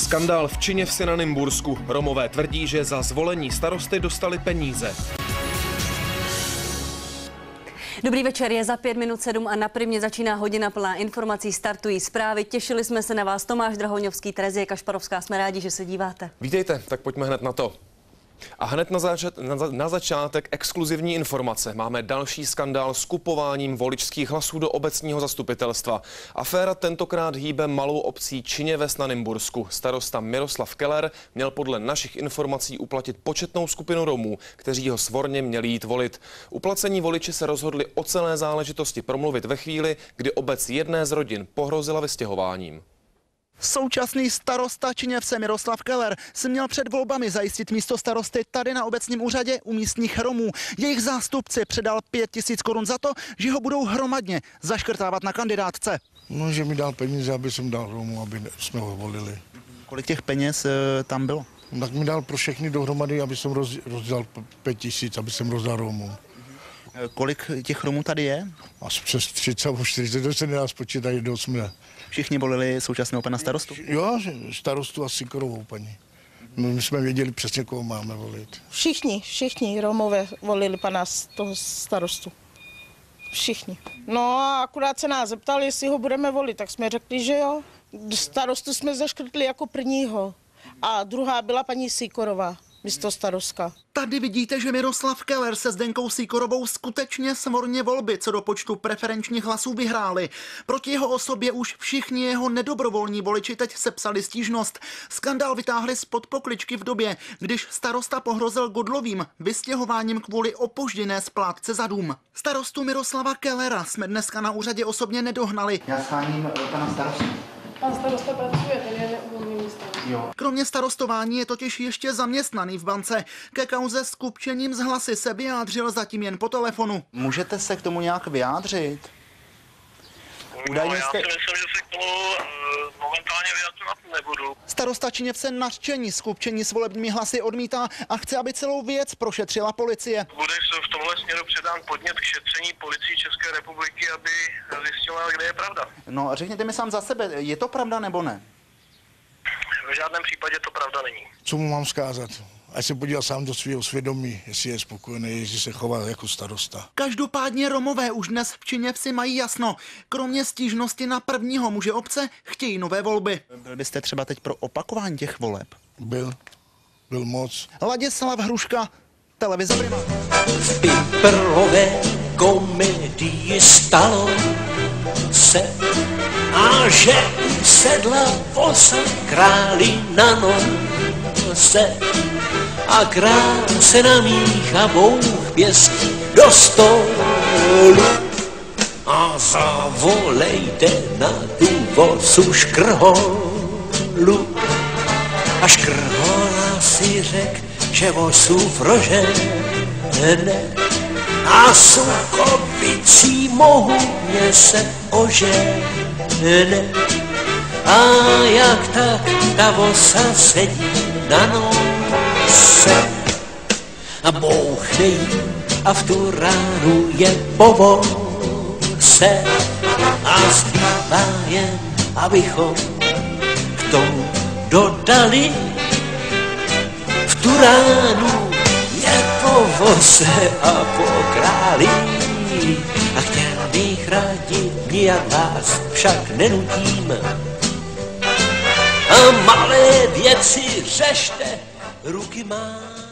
Skandál v Činěvsi na Nymbursku. Romové tvrdí, že za zvolení starosty dostali peníze. Dobrý večer, je za 5 minut 7 a na Primě začíná hodina plná informací, startují zprávy. Těšili jsme se na vás, Tomáš Drahoňovský, Terezie Kašparovská, jsme rádi, že se díváte. Vítejte, tak pojďme hned na to. A hned na začátek exkluzivní informace. Máme další skandál s kupováním voličských hlasů do obecního zastupitelstva. Aféra tentokrát hýbe malou obcí Činěves na Nymbursku. Starosta Miroslav Keller měl podle našich informací uplatit početnou skupinu Romů, kteří ho svorně měli jít volit. Uplacení voliči se rozhodli o celé záležitosti promluvit ve chvíli, kdy obec jedné z rodin pohrozila vystěhováním. Současný starosta Činěvse Miroslav Keller si měl před volbami zajistit místo starosty tady na obecním úřadě u místních Romů. Jejich zástupci předal 5 000 korun za to, že ho budou hromadně zaškrtávat na kandidátce. No, že mi dal peníze, aby jsem dal Romu, aby jsme ho volili. Kolik těch peněz tam bylo? Tak mi dal pro všechny dohromady, aby jsem rozdal 5 000, aby jsem rozdal Romům. Kolik těch Romů tady je? Asi přes 30 nebo 40, to se nedá spočítat do 8. Všichni volili současného pana starostu? Jo, starostu a Sikorovou paní. My jsme věděli přesně, koho máme volit. Všichni Romové volili pana toho starostu. Všichni. No a akurát se nás zeptali, jestli ho budeme volit, tak jsme řekli, že jo. Starostu jsme zaškrtli jako prvního a druhá byla paní Sikorová, místo starostka. Tady vidíte, že Miroslav Keller se Zdenkou Sikorovou skutečně svorně volby co do počtu preferenčních hlasů vyhráli. Proti jeho osobě už všichni jeho nedobrovolní voliči teď sepsali stížnost. Skandál vytáhli spod pokličky v době, když starosta pohrozil Godlovým vystěhováním kvůli opožděné splátce za dům. Starostu Miroslava Kellera jsme dneska na úřadě osobně nedohnali. Já sháním pana starostu. Pan starosta pracuje, ten je neuvolněný starosta. Kromě starostování je totiž ještě zaměstnaný v bance. Ke kauze s kupčením z hlasy se vyjádřil zatím jen po telefonu. Můžete se k tomu nějak vyjádřit? Já si myslím, že se k tomu momentálně vyjadřovat nebudu. Starosta Činěvse nařčení z kupčení s volebními hlasy odmítá a chce, aby celou věc prošetřila policie. Bude v tomhle směru předán podnět k šetření policii České republiky, aby zjistila, kde je pravda. No, řekněte mi sám za sebe, je to pravda nebo ne? V žádném případě to pravda není. Co mu mám vzkázat? Ať se podívá sám do svého svědomí, jestli je spokojený, jestli se chová jako starosta. Každopádně Romové už dnes v Činěvsi mají jasno. Kromě stížnosti na prvního muže obce chtějí nové volby. Byl byste třeba teď pro opakování těch voleb? Byl moc. Ladislav Hruška, televize Prima. V Piperové komedii stalo se, a že sedla vosa králi na nose a král se namíchá bouch pěstí do stolu a zavolejte na tu vosu škrholu. A škrhola si řek, že vosu prožene a sukovicí mohutně se ožene. A jak tak ta vosa sedí na nose a bouchne jí a v tu ránu je po vose a zbývá jen, abychom k tomu dodali v tu ránu je po vose a po králi a chtěl bych radit, nijak vás však nenutím. A malé věci řešte, ruky mám.